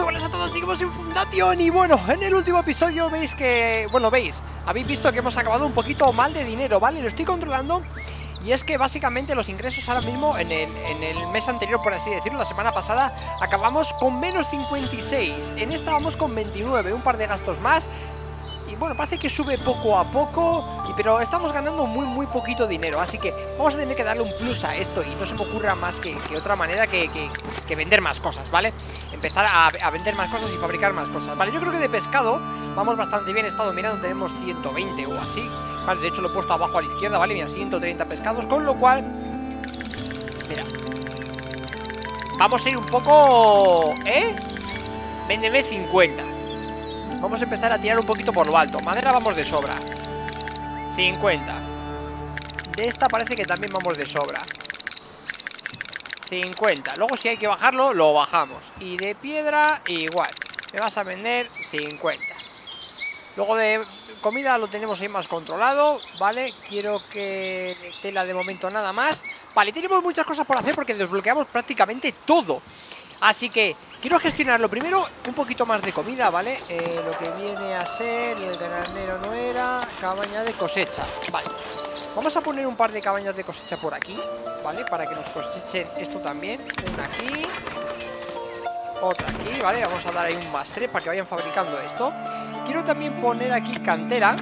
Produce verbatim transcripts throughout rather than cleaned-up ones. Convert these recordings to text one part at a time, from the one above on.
Muy buenas a todos, seguimos en Fundación. Y bueno, en el último episodio veis que... Bueno, veis, habéis visto que hemos acabado un poquito mal de dinero, ¿vale? Lo estoy controlando. Y es que básicamente los ingresos ahora mismo en el, en el mes anterior, por así decirlo, la semana pasada, acabamos con menos cincuenta y seis. En esta vamos con veintinueve, un par de gastos más. Y bueno, parece que sube poco a poco, y, pero estamos ganando muy muy poquito dinero. Así que vamos a tener que darle un plus a esto. Y no se me ocurra más que, que otra manera que, que, que vender más cosas, ¿vale? Empezar a, a vender más cosas y fabricar más cosas, ¿vale? Yo creo que de pescado vamos bastante bien. He estado mirando, tenemos ciento veinte o así. Vale, de hecho lo he puesto abajo a la izquierda, ¿vale? Mira, ciento treinta pescados, con lo cual... Mira, vamos a ir un poco... ¿Eh? Véndeme cincuenta. Vamos a empezar a tirar un poquito por lo alto. Madera vamos de sobra. cincuenta. De esta parece que también vamos de sobra. cincuenta. Luego si hay que bajarlo, lo bajamos. Y de piedra, igual. Me vas a vender cincuenta. Luego de comida lo tenemos ahí más controlado, ¿vale? Quiero que de tela de momento nada más. Vale, tenemos muchas cosas por hacer porque desbloqueamos prácticamente todo. Así que quiero gestionarlo primero, un poquito más de comida, ¿vale? Eh, lo que viene a ser, el granero no era, cabaña de cosecha, vale. Vamos a poner un par de cabañas de cosecha por aquí, ¿vale? Para que nos cosechen esto también. Una aquí, otra aquí, ¿vale? Vamos a dar ahí un más tres para que vayan fabricando esto. Quiero también poner aquí cantera,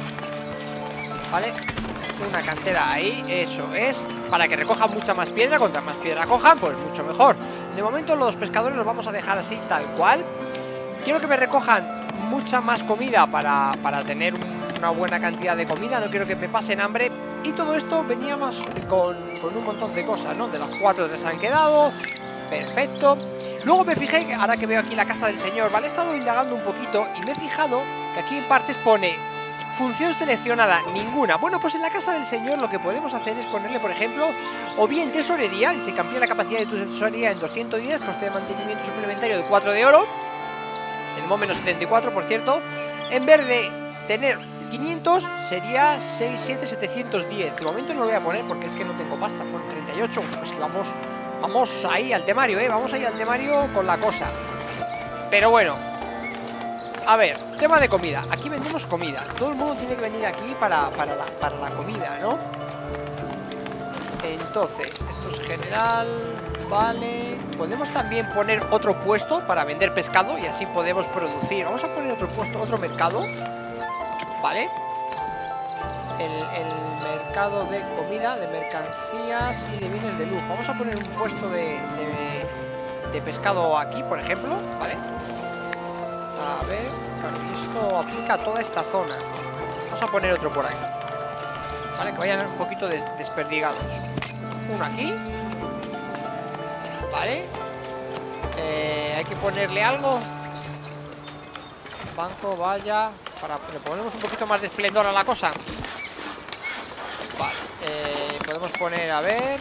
¿vale? Una cantera ahí, eso es, para que recojan mucha más piedra. Contra más piedra cojan, pues mucho mejor. De momento los pescadores los vamos a dejar así, tal cual. Quiero que me recojan mucha más comida para, para tener una buena cantidad de comida. No quiero que me pasen hambre. Y todo esto veníamos con, con un montón de cosas, ¿no? De las cuatro que se han quedado. Perfecto. Luego me fijé, ahora que veo aquí la casa del señor, ¿vale? He estado indagando un poquito y me he fijado que aquí en partes pone función seleccionada, ninguna. Bueno, pues en la casa del señor lo que podemos hacer es ponerle, por ejemplo, o bien tesorería. Dice que amplía la capacidad de tu tesorería en doscientos diez, coste de mantenimiento suplementario de cuatro de oro. Tenemos menos setenta y cuatro, por cierto. En vez de tener quinientos, sería seis, siete, setecientos diez. De momento no lo voy a poner porque es que no tengo pasta. Por treinta y ocho, pues que vamos, vamos ahí al temario, ¿eh? Vamos ahí al temario con la cosa. Pero bueno, a ver, tema de comida. Aquí vendemos comida. Todo el mundo tiene que venir aquí para, para, la, para la comida, ¿no? Entonces, esto es general. Vale. Podemos también poner otro puesto para vender pescado y así podemos producir. Vamos a poner otro puesto, otro mercado. Vale. El, el mercado de comida, de mercancías y de bienes de lujo. Vamos a poner un puesto de, de, de pescado aquí, por ejemplo. Vale. A ver, esto aplica a toda esta zona. Vamos a poner otro por aquí, vale, que vayan un poquito des desperdigados. Uno aquí, vale. eh, Hay que ponerle algo. Banco, vaya. Para, le ponemos un poquito más de esplendor a la cosa. Vale, eh, podemos poner, a ver,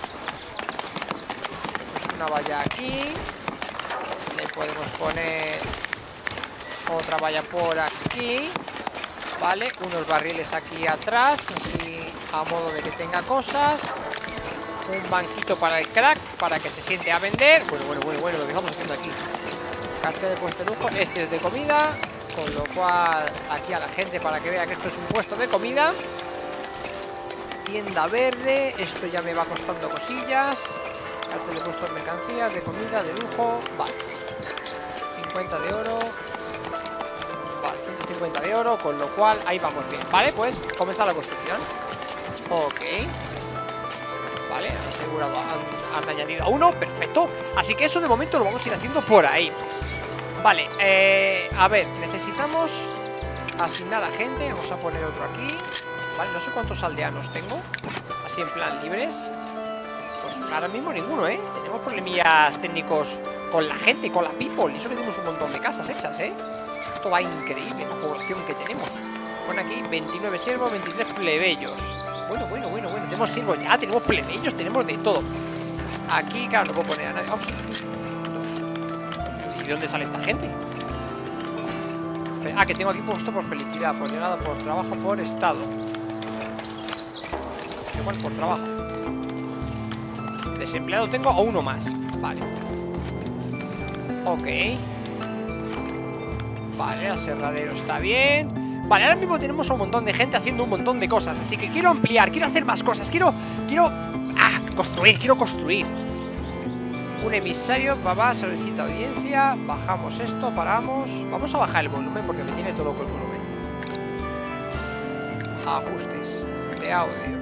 pues una valla aquí. Le podemos poner otra valla por aquí, vale, unos barriles aquí atrás, así a modo de que tenga cosas. Un banquito para el crack, para que se siente a vender. Bueno, bueno, bueno, bueno, lo que estamos haciendo aquí. Cartel de puesto de lujo, este es de comida, con lo cual aquí a la gente para que vea que esto es un puesto de comida. Tienda verde, esto ya me va costando cosillas. Cartel de puesto de mercancías, de comida, de lujo, vale. cincuenta de oro. Vale, ciento cincuenta de oro, con lo cual ahí vamos bien. Vale, pues comenzar la construcción. Ok. Vale, han asegurado, han, han añadido a uno, perfecto. Así que eso de momento lo vamos a ir haciendo por ahí. Vale, eh, a ver, necesitamos asignar a gente. Vamos a poner otro aquí. Vale, no sé cuántos aldeanos tengo así en plan libres. Pues ahora mismo ninguno, ¿eh? Tenemos problemillas técnicos con la gente, con la people. Y eso que tenemos un montón de casas hechas, ¿eh? Esto va increíble, la población que tenemos. Pone aquí veintinueve siervos, veintitrés plebeyos. Bueno, bueno, bueno, bueno. Tenemos siervos ya, tenemos plebeyos, tenemos de todo. Aquí, claro, no puedo poner a nadie. Vamos. Dos. ¿Y de dónde sale esta gente? Ah, que tengo aquí puesto por felicidad, por llegada, por trabajo, por estado. Igual por trabajo. Desempleado tengo a uno más. Vale. Ok. Vale, el aserradero está bien. Vale, ahora mismo tenemos un montón de gente haciendo un montón de cosas. Así que quiero ampliar, quiero hacer más cosas. Quiero, quiero, ah, construir, quiero construir. Un emisario, papá, solicita audiencia. Bajamos esto, paramos. Vamos a bajar el volumen porque me tiene todo loco el volumen. Ajustes de audio.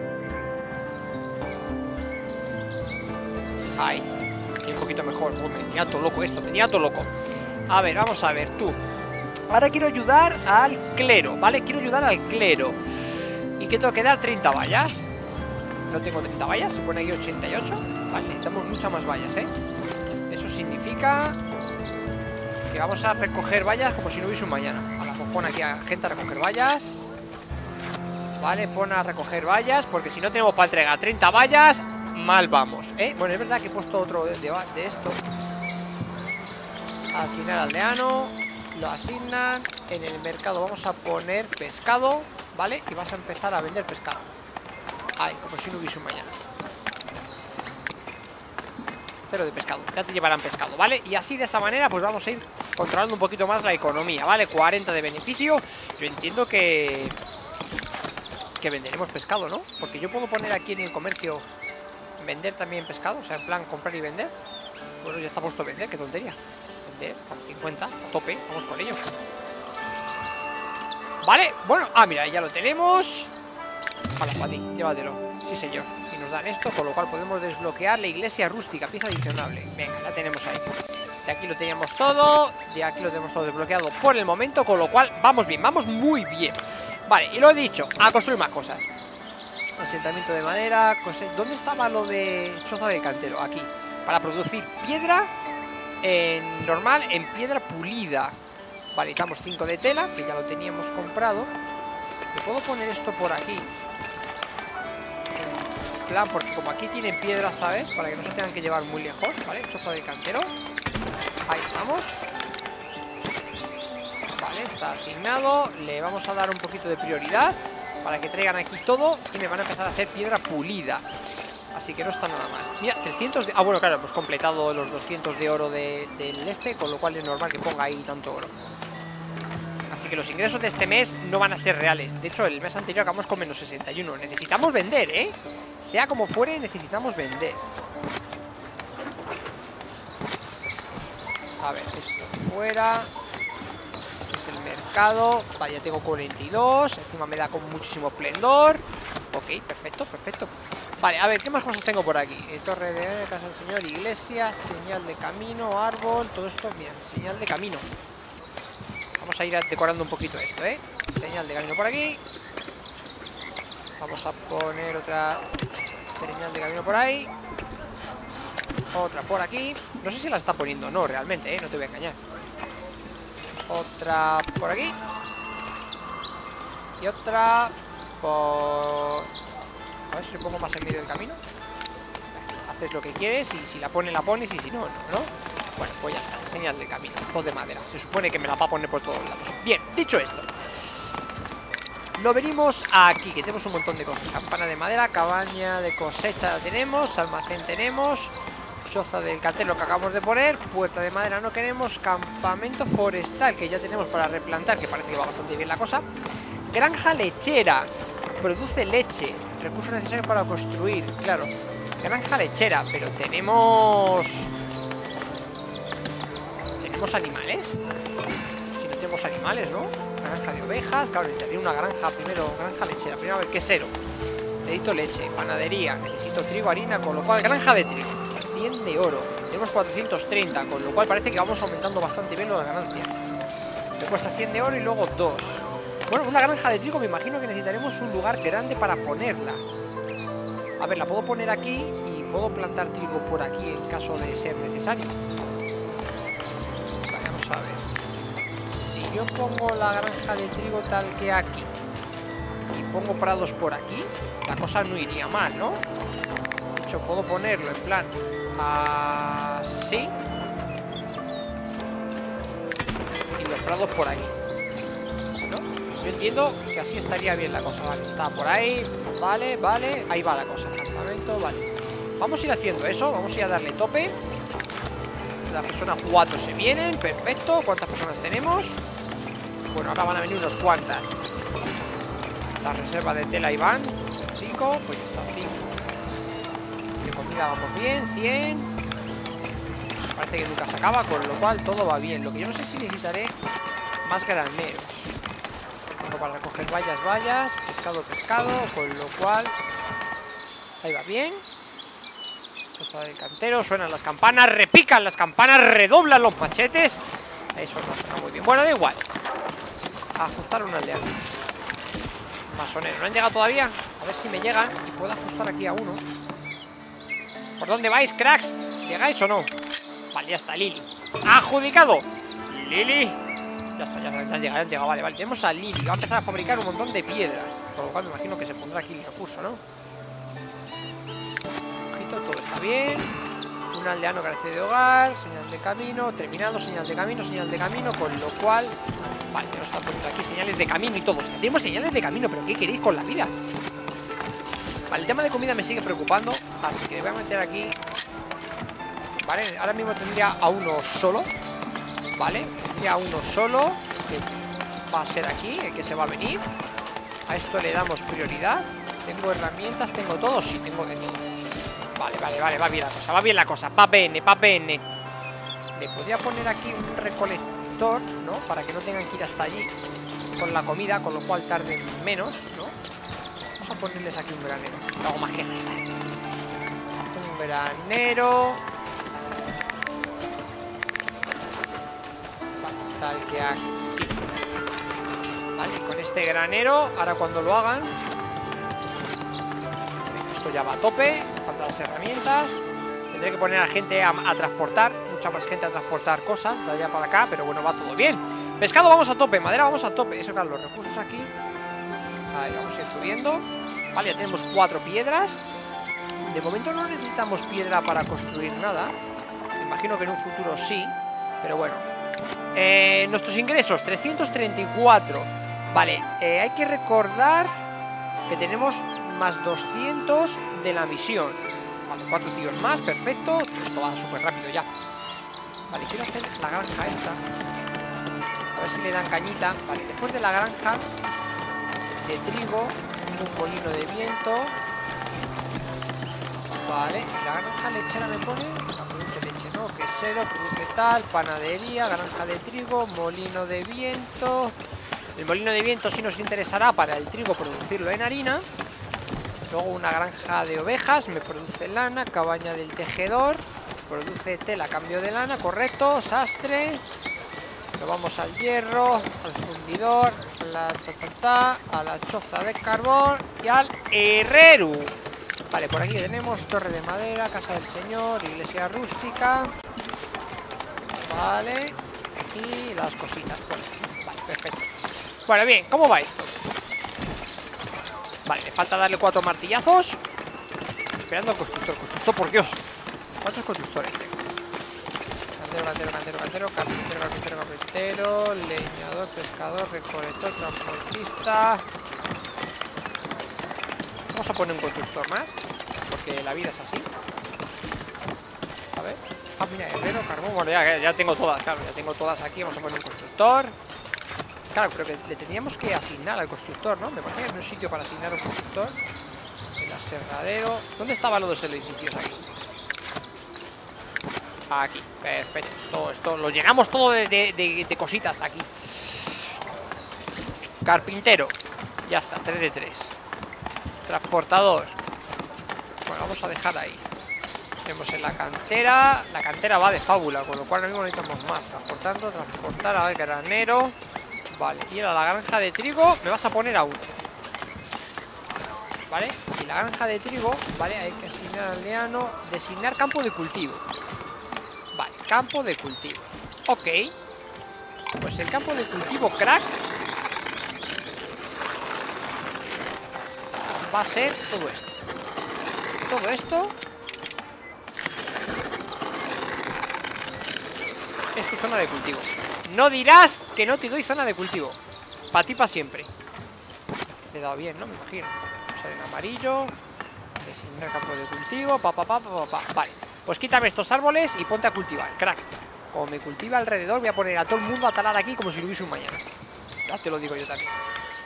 Ahí, un poquito mejor. Uy, me tenía todo loco esto, me tenía todo loco. A ver, vamos a ver, tú. Ahora quiero ayudar al clero, ¿vale? Quiero ayudar al clero. ¿Y qué tengo que dar? treinta vallas. No tengo treinta vallas, se pone aquí ochenta y ocho. Vale, necesitamos muchas más vallas, ¿eh? Eso significa que vamos a recoger vallas como si no hubiese un mañana. Ahora, pues pon aquí a gente a recoger vallas. Vale, pon a recoger vallas, porque si no tenemos para entregar treinta vallas, mal vamos, ¿eh? Bueno, es verdad que he puesto otro de, de, de esto. Asignar aldeano. Lo asignan. En el mercado vamos a poner pescado, ¿vale? Y vas a empezar a vender pescado. Ay, como si no hubiese un mañana. Cero de pescado, ya te llevarán pescado, ¿vale? Y así de esa manera pues vamos a ir controlando un poquito más la economía, ¿vale? cuarenta de beneficio. Yo entiendo que que venderemos pescado, ¿no? Porque yo puedo poner aquí en el comercio vender también pescado, o sea, en plan comprar y vender. Bueno, ya está puesto vender, qué tontería. Vender, por cincuenta, a tope, vamos con ello. Vale, bueno, ah, mira, ya lo tenemos. Ojalá, para ti, llévatelo. Sí, señor. Y nos dan esto, con lo cual podemos desbloquear la iglesia rústica, pieza adicionable. Venga, la tenemos ahí. De aquí lo teníamos todo, de aquí lo tenemos todo desbloqueado por el momento, con lo cual vamos bien, vamos muy bien. Vale, y lo he dicho, a construir más cosas. Asentamiento de madera, cose... ¿Dónde estaba lo de choza del cantero? Aquí, para producir piedra en normal, en piedra pulida. Vale, necesitamos cinco de tela, que ya lo teníamos comprado. ¿Me puedo poner esto por aquí? En plan, porque como aquí tienen piedra, ¿sabes? Para que no se tengan que llevar muy lejos, ¿vale? Choza del cantero. Ahí estamos. Vale, está asignado. Le vamos a dar un poquito de prioridad para que traigan aquí todo y me van a empezar a hacer piedra pulida. Así que no está nada mal. Mira, trescientos de... Ah, bueno, claro, hemos completado los doscientos de oro de, del este, con lo cual es normal que ponga ahí tanto oro. Así que los ingresos de este mes no van a ser reales. De hecho, el mes anterior acabamos con menos sesenta y uno. Necesitamos vender, ¿eh? Sea como fuere, necesitamos vender. A ver, esto fuera. Este es el mercado. Vale, ya tengo cuarenta y dos. Encima me da con muchísimo esplendor. Ok, perfecto, perfecto. Vale, a ver, ¿qué más cosas tengo por aquí? Eh, torre de casa del señor, iglesia, señal de camino, árbol, todo esto, bien, señal de camino. Vamos a ir decorando un poquito esto, ¿eh? Señal de camino por aquí. Vamos a poner otra señal de camino por ahí. Otra por aquí. No sé si la está poniendo, no, realmente, ¿eh? No te voy a engañar. Otra por aquí. Y otra por... A ver si le pongo más en medio del camino. Haces lo que quieres y si la pone, la pones y si no, no, ¿no? Bueno, pues ya está, señal de camino, todo de madera. Se supone que me la va a poner por todos lados. Bien, dicho esto, lo venimos aquí, que tenemos un montón de cosas. Campana de madera, cabaña de cosecha la tenemos, almacén tenemos, choza del cantero que acabamos de poner, puerta de madera no queremos, campamento forestal que ya tenemos para replantar, que parece que va bastante bien la cosa. Granja lechera, produce leche, recursos necesarios para construir, claro. Granja lechera, pero tenemos... ¿Tenemos animales? Si no tenemos animales, ¿no? Granja de ovejas, claro, necesitaría una granja primero, granja lechera. Primero a ver, ¿qué es cero? Necesito leche, panadería, necesito trigo, harina, con lo cual, granja de trigo, cien de oro. Tenemos cuatrocientos treinta, con lo cual parece que vamos aumentando bastante bien las ganancias. Me cuesta cien de oro y luego dos. Bueno, una granja de trigo me imagino que necesitaremos un lugar grande para ponerla. A ver, la puedo poner aquí y puedo plantar trigo por aquí en caso de ser necesario. A ver, si yo pongo la granja de trigo tal que aquí y pongo prados por aquí, la cosa no iría mal, ¿no? De hecho, puedo ponerlo en plan así y los prados por aquí, ¿no? Yo entiendo que así estaría bien la cosa. Vale, está por ahí, vale, vale, ahí va la cosa, campamento, vale. Vamos a ir haciendo eso, vamos a ir a darle tope. La persona cuatro se vienen, perfecto. ¿Cuántas personas tenemos? Bueno, ahora van a venir unos cuantas. La reserva de tela y van cinco, pues ya está, cinco. De comida vamos bien, cien. Parece que nunca se acaba, con lo cual todo va bien. Lo que yo no sé si necesitaré más graneros. Bueno, para recoger vallas, vallas, pescado, pescado, con lo cual ahí va bien. Choza del cantero, suenan las campanas, repican las campanas, redoblan los machetes. Eso no suena muy bien. Bueno, da igual. Ajustar un aldeano. Masonero, ¿no han llegado todavía? A ver si me llegan y puedo ajustar aquí a uno. ¿Por dónde vais, cracks? ¿Llegáis o no? Vale, ya está, Lili. ¡Adjudicado! Lili. Ya está, ya, ya han llegado, ya han llegado. Vale, vale, tenemos a Lili. Va a empezar a fabricar un montón de piedras. Por lo cual me imagino que se pondrá aquí el recurso, ¿no? Ojito, todo está bien. Un aldeano carece de hogar. Señal de camino. Terminado, señal de camino, señal de camino. Con lo cual... Vale, nos están poniendo aquí señales de camino y todo. O sea, tenemos señales de camino, pero ¿qué queréis con la vida? Vale, el tema de comida me sigue preocupando. Así que voy a meter aquí. Vale, ahora mismo tendría a uno solo. Vale, tendría a uno solo, que va a ser aquí, el que se va a venir. A esto le damos prioridad. Tengo herramientas, tengo todo. Sí, tengo de todo. Vale, vale, vale, va bien la cosa, va bien la cosa. Va bien, va bien. Le podría poner aquí un recolector, ¿no? Para que no tengan que ir hasta allí con la comida, con lo cual tarden menos, ¿no? Vamos a ponerles aquí un granero. No hago más que gastar. Un granero. Tal que aquí. Vale, y con este granero, ahora cuando lo hagan, esto ya va a tope. Faltan las herramientas. Tendré que poner a gente a, a transportar, mucha más gente a transportar cosas de allá para acá, pero bueno, va todo bien. Pescado vamos a tope, madera vamos a tope. Eso, claro, los recursos aquí. Ahí vamos a ir subiendo. Vale, ya tenemos cuatro piedras. De momento no necesitamos piedra para construir nada. Me imagino que en un futuro sí, pero bueno. Eh, nuestros ingresos, trescientos treinta y cuatro. Vale, eh, hay que recordar que tenemos más doscientos de la misión. Vale, cuatro tíos más, perfecto. Esto va súper rápido ya. Vale, quiero hacer la granja esta. A ver si le dan cañita. Vale, después de la granja de trigo, un molino de viento. Vale, y la granja lechera me pone... No, produce leche, no, quesero, produce tal, panadería, granja de trigo, molino de viento. El molino de viento sí nos interesará para el trigo producirlo en harina. Luego una granja de ovejas, me produce lana, cabaña del tejedor, produce tela, cambio de lana, correcto, sastre. Nos vamos al hierro, al fundidor, a la, ta, ta, ta, a la choza de carbón y al herrero. Vale, por aquí tenemos torre de madera, casa del señor, iglesia rústica. Vale, y las cositas por aquí. Vale, perfecto. Bueno, bien, ¿cómo va esto? Vale, le falta darle cuatro martillazos. Esperando al constructor. Constructor, por Dios. ¿Cuántos constructores tengo? Cantero, cantero, cantero, cantero, carpintero, carpintero, carpintero, leñador, pescador, recolector, transportista. Vamos a poner un constructor más, porque la vida es así. A ver. Ah, mira, herrero, carbón. Bueno, ya, ya tengo todas, claro, ya tengo todas aquí. Vamos a poner un constructor. Claro, creo que le teníamos que asignar al constructor, ¿no? Me parece que hay un sitio para asignar un constructor. El aserradero. ¿Dónde estaban los dos edificios aquí? Aquí, perfecto. Todo esto, lo llenamos todo de, de, de, de cositas aquí. Carpintero. Ya está, tres de tres. Transportador. Bueno, vamos a dejar ahí. Tenemos en la cantera. La cantera va de fábula, con lo cual ahora mismo necesitamos más. Transportando, transportar, a ver, granero. Vale, y a la granja de trigo me vas a poner a uno. Vale, y la granja de trigo, vale, hay que asignar aldeano. Designar campo de cultivo. Vale, campo de cultivo. Ok. Pues el campo de cultivo, crack, va a ser todo esto. Todo esto es tu zona de cultivo. No dirás que no te doy zona de cultivo. Para ti, para siempre. Le he dado bien, ¿no? Me imagino. Vamos a ver en amarillo. Designar campo de cultivo. Pa, pa, pa, pa, pa, pa. Vale. Pues quítame estos árboles y ponte a cultivar, crack. Como me cultiva alrededor, voy a poner a todo el mundo a talar aquí como si lo hubiese un mañana. Ya te lo digo yo también.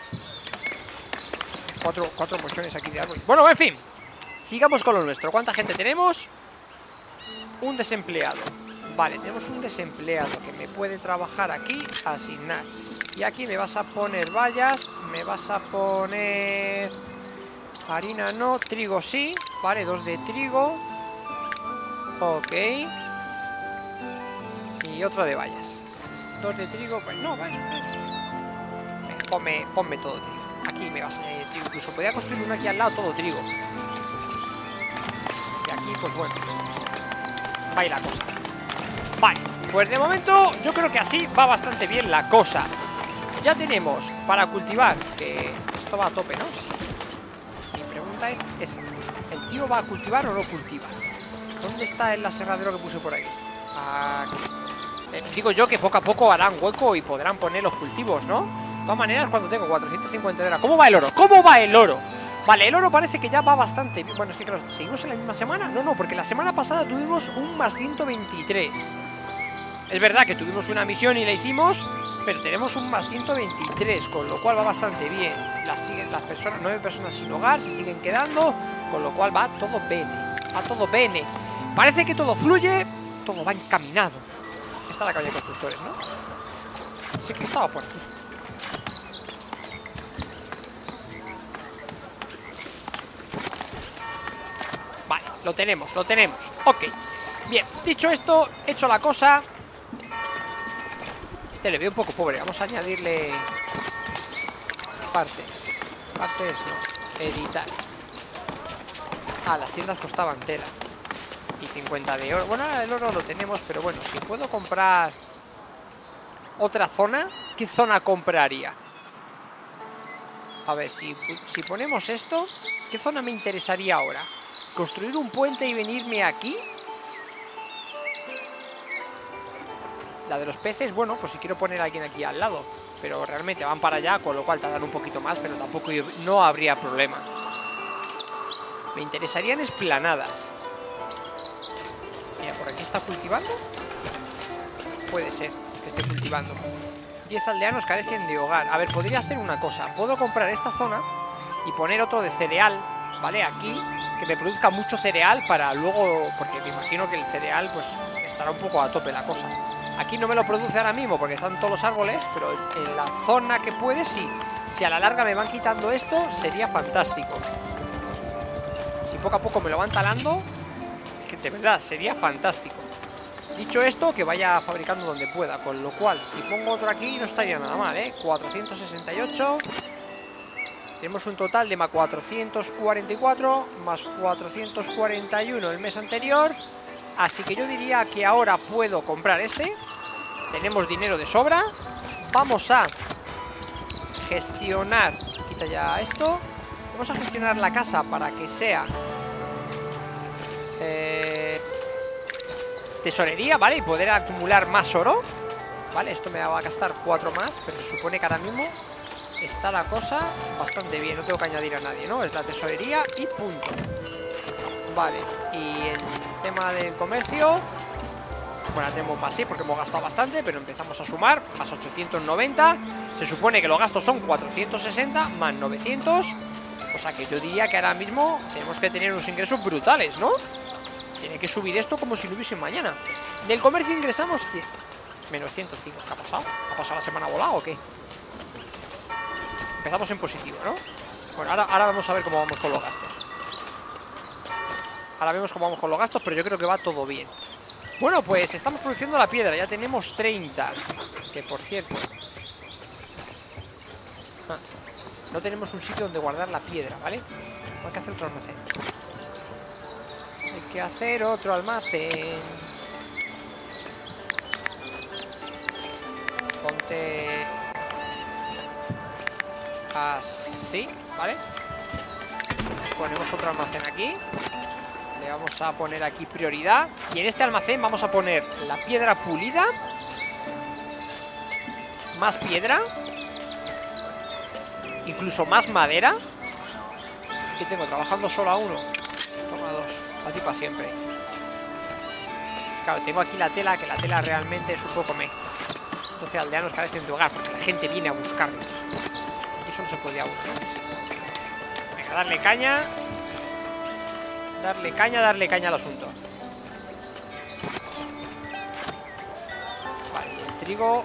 Cuatro, cuatro mochones aquí de árboles. Bueno, en fin, sigamos con lo nuestro. ¿Cuánta gente tenemos? Un desempleado. Vale, tenemos un desempleado que me puede trabajar aquí, asignar. Y aquí me vas a poner vallas, me vas a poner... harina no, trigo sí. Vale, dos de trigo. Ok. Y otro de vallas. Dos de trigo, pues no, va, eso, eso. Ponme, ponme todo trigo. Aquí me vas a... Eh, trigo. Incluso podría construir uno aquí al lado, todo trigo. Y aquí, pues bueno, va a ir la cosa. Vale, pues de momento yo creo que así va bastante bien la cosa. Ya tenemos para cultivar, que esto va a tope, ¿no? Sí. Mi pregunta es esa. ¿El tío va a cultivar o no cultiva? ¿Dónde está el aserradero que puse por aquí? Aquí. Eh, digo yo que poco a poco harán hueco y podrán poner los cultivos, ¿no? De todas maneras, cuando tengo cuatrocientos cincuenta de hora. ¿Cómo va el oro? ¿Cómo va el oro? Vale, el oro parece que ya va bastante bien. Bueno, es que claro, ¿seguimos en la misma semana? No, no, porque la semana pasada tuvimos un más ciento veintitrés. Es verdad que tuvimos una misión y la hicimos, pero tenemos un más ciento veintitrés, con lo cual va bastante bien. Las, siguen, las personas, nueve personas sin hogar se siguen quedando, con lo cual va todo bene. Va todo bene. Parece que todo fluye, todo va encaminado. Está la calle de constructores, ¿no? Sí que estaba por aquí. Vale, lo tenemos, lo tenemos. Ok. Bien, dicho esto, hecho la cosa. Este le veo un poco pobre. Vamos a añadirle partes. Partes no. Editar. Ah, las tiendas costaban tela. Y cincuenta de oro. Bueno, el oro lo tenemos, pero bueno, si puedo comprar otra zona, ¿qué zona compraría? A ver, si, si ponemos esto, ¿qué zona me interesaría ahora? ¿Construir un puente y venirme aquí? La de los peces, bueno, pues si quiero poner a alguien aquí al lado, pero realmente van para allá, con lo cual tardan un poquito más, pero tampoco no habría problema. Me interesarían esplanadas. Mira, por aquí está cultivando. Puede ser que esté cultivando. diez aldeanos carecen de hogar. A ver, podría hacer una cosa. Puedo comprar esta zona y poner otro de cereal, ¿vale? Aquí, que me produzca mucho cereal para luego... Porque me imagino que el cereal, pues, estará un poco a tope la cosa. Aquí no me lo produce ahora mismo porque están todos los árboles, pero en la zona que puede, sí. Si a la larga me van quitando esto, sería fantástico. Si poco a poco me lo van talando, que de verdad, sería fantástico. Dicho esto, que vaya fabricando donde pueda, con lo cual, si pongo otro aquí, no estaría nada mal, ¿eh? cuatrocientos sesenta y ocho. Tenemos un total de más cuatrocientos cuarenta y cuatro, más cuatrocientos cuarenta y uno el mes anterior. Así que yo diría que ahora puedo comprar este. Tenemos dinero de sobra. Vamos a gestionar. Quita ya esto. Vamos a gestionar la casa para que sea eh, tesorería, ¿vale? Y poder acumular más oro. Vale, esto me va a gastar cuatro más, pero se supone que ahora mismo está la cosa bastante bien. No tengo que añadir a nadie, ¿no? Es la tesorería y punto. Vale, y el tema del comercio, bueno, tenemos así porque hemos gastado bastante, pero empezamos a sumar, más ochocientos noventa. Se supone que los gastos son cuatrocientos sesenta más novecientos. O sea que yo diría que ahora mismo tenemos que tener unos ingresos brutales, ¿no? Tiene que subir esto como si no hubiese mañana. Del comercio ingresamos cien. Menos ciento cinco. ¿Qué ha pasado? ¿Ha pasado la semana volada o qué? Empezamos en positivo, ¿no? Bueno, ahora, ahora vamos a ver cómo vamos con los gastos. Ahora vemos cómo vamos con los gastos, pero yo creo que va todo bien. Bueno, pues estamos produciendo la piedra. Ya tenemos treinta. Que por cierto, ah, no tenemos un sitio donde guardar la piedra, ¿vale? Hay que hacer otro almacén. Hay que hacer otro almacén. Ponte así, ¿vale? Ponemos otro almacén aquí. Le vamos a poner aquí prioridad. Y en este almacén vamos a poner la piedra pulida. Más piedra. Incluso más madera. ¿Qué tengo? Trabajando solo a uno. Toma dos. A ti para siempre. Claro, tengo aquí la tela, que la tela realmente es un poco me. doce aldeanos carecen de hogar porque la gente viene a buscarlo. Eso no se podía buscar. Venga, darle caña. Darle caña, darle caña al asunto. Vale, y el trigo.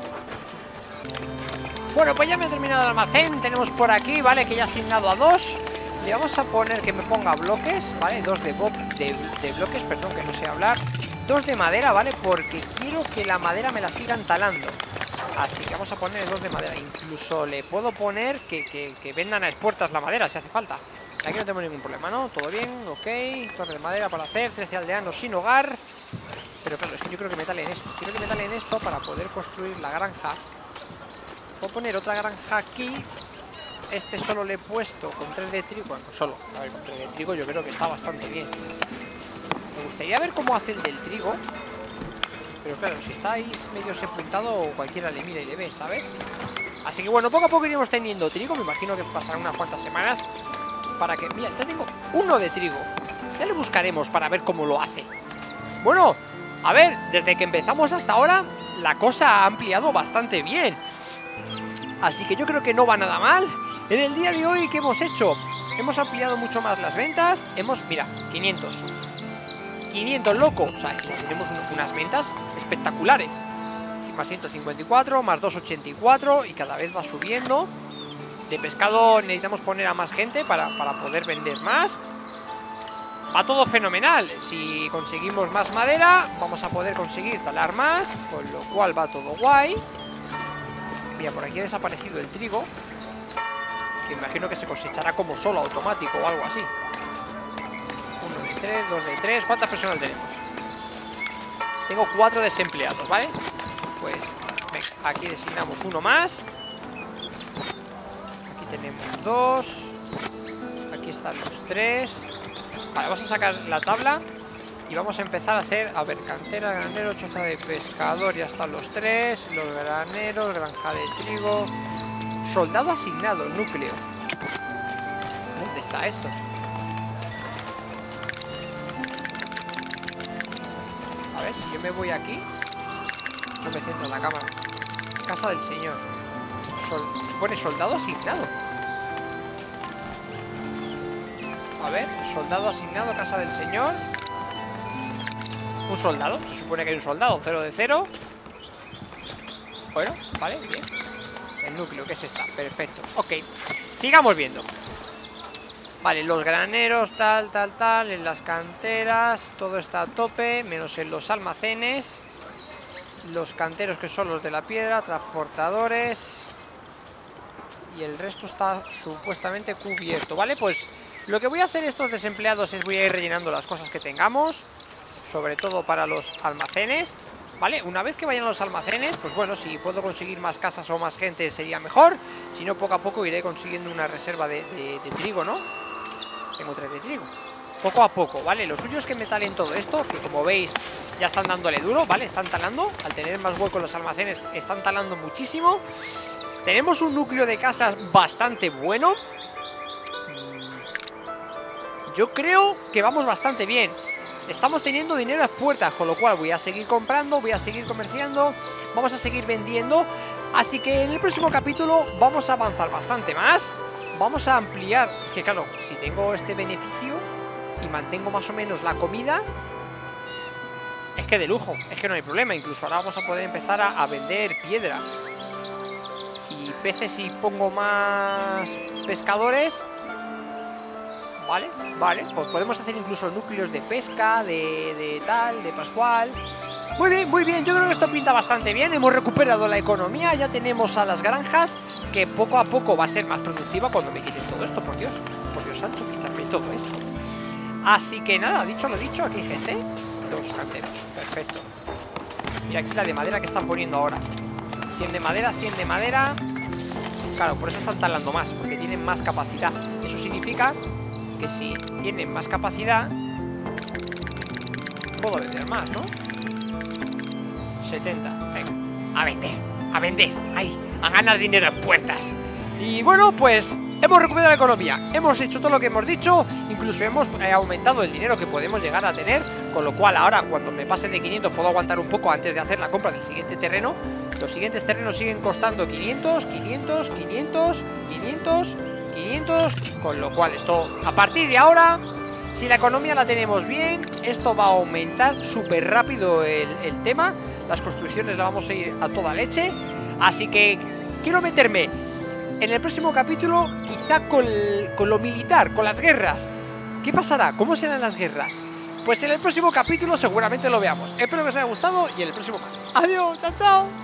Bueno, pues ya me he terminado el almacén. Tenemos por aquí, vale, que ya he asignado a dos. Le vamos a poner que me ponga bloques, ¿vale? Dos de, de, de bloques, perdón, que no sé hablar. Dos de madera, ¿vale? Porque quiero que la madera me la sigan talando. Así que vamos a poner dos de madera. Incluso le puedo poner que, que, que vendan a expuertas la madera, si hace falta. Aquí no tengo ningún problema, ¿no? Todo bien, ok. Torre de madera para hacer, trece aldeanos sin hogar. Pero claro, es que yo creo que me talen esto. Quiero que me talen esto para poder construir la granja. Voy a poner otra granja aquí. Este solo le he puesto con tres de trigo. Bueno, solo, a ver, con tres de trigo yo creo que está bastante bien. Me gustaría ver cómo hace el del trigo. Pero claro, si estáis medio sepultado, cualquiera le mira y le ve, ¿sabes? Así que bueno, poco a poco iremos teniendo trigo. Me imagino que pasarán unas cuantas semanas para que... Mira, ya tengo uno de trigo. Ya le buscaremos para ver cómo lo hace. Bueno, a ver, desde que empezamos hasta ahora, la cosa ha ampliado bastante bien. Así que yo creo que no va nada mal. En el día de hoy, ¿qué hemos hecho? Hemos ampliado mucho más las ventas. Hemos, mira, quinientos quinientos, loco. O sea, tenemos unas ventas espectaculares. Más ciento cincuenta y cuatro, más doscientos ochenta y cuatro. Y cada vez va subiendo. De pescado necesitamos poner a más gente para, para poder vender más. Va todo fenomenal. Si conseguimos más madera, vamos a poder conseguir talar más. Con lo cual va todo guay. Mira, por aquí ha desaparecido el trigo. Que imagino que se cosechará como solo, automático o algo así. Uno de tres, dos de tres. ¿Cuántas personas tenemos? Tengo cuatro desempleados, ¿vale? Pues, venga, aquí designamos uno más. Aquí tenemos dos. Aquí están los tres. Vale, vamos a sacar la tabla. Y vamos a empezar a hacer, a ver, cantera, granero, choza de pescador. Ya están los tres. Los graneros, granja de trigo. Soldado asignado, núcleo. ¿Dónde está esto? A ver, si yo me voy aquí. No me centro en la cámara. Casa del señor. Sol... Se pone soldado asignado. A ver, soldado asignado, casa del señor. Un soldado, se supone que hay un soldado. Cero de cero. Bueno, vale, bien. El núcleo, que es esta, perfecto. Ok, sigamos viendo. Vale, los graneros, tal, tal, tal. En las canteras, todo está a tope. Menos en los almacenes. Los canteros, que son los de la piedra. Transportadores. Y el resto está supuestamente cubierto. Vale, pues lo que voy a hacer estos desempleados es voy a ir rellenando las cosas que tengamos. Sobre todo para los almacenes. Vale, una vez que vayan a los almacenes, pues bueno, si puedo conseguir más casas o más gente sería mejor. Si no, poco a poco iré consiguiendo una reserva de, de, de trigo, ¿no? Tengo tres de trigo. Poco a poco, ¿vale? Lo suyo es que me talen todo esto, que como veis ya están dándole duro, ¿vale? Están talando, al tener más hueco en los almacenes están talando muchísimo. Tenemos un núcleo de casas bastante bueno. Yo creo que vamos bastante bien. Estamos teniendo dinero a puertas, con lo cual voy a seguir comprando, voy a seguir comerciando, vamos a seguir vendiendo. Así que en el próximo capítulo vamos a avanzar bastante más. Vamos a ampliar. Es que claro, si tengo este beneficio y mantengo más o menos la comida, es que de lujo, es que no hay problema. Incluso ahora vamos a poder empezar a, a vender piedra. Y peces, si pongo más pescadores. Vale, vale, pues podemos hacer incluso núcleos de pesca, de, de tal, de pascual. Muy bien, muy bien, yo creo que esto pinta bastante bien. Hemos recuperado la economía, ya tenemos a las granjas, que poco a poco va a ser más productiva cuando me quiten todo esto, por Dios. Por Dios santo, quitarme todo esto. Así que nada, dicho lo dicho, aquí hay gente. Dos canteros, perfecto. Mira aquí la de madera que están poniendo ahora. cien de madera, cien de madera. Claro, por eso están talando más, porque tienen más capacidad. Eso significa que si tienen más capacidad puedo vender más, ¿no? setenta, venga, a vender, a vender, ahí, a ganar dinero en puertas. Y bueno, pues hemos recuperado la economía, hemos hecho todo lo que hemos dicho. Incluso hemos eh, aumentado el dinero que podemos llegar a tener con lo cual ahora cuando me pase de quinientos puedo aguantar un poco antes de hacer la compra del siguiente terreno. Los siguientes terrenos siguen costando quinientos, quinientos, quinientos, quinientos, quinientos, con lo cual esto, a partir de ahora, si la economía la tenemos bien, esto va a aumentar súper rápido el, el tema. Las construcciones la vamos a ir a toda leche. Así que quiero meterme en el próximo capítulo quizá con, con lo militar, con las guerras. ¿Qué pasará? ¿Cómo serán las guerras? Pues en el próximo capítulo seguramente lo veamos. Espero que os haya gustado y en el próximo caso. Adiós, chao, chao.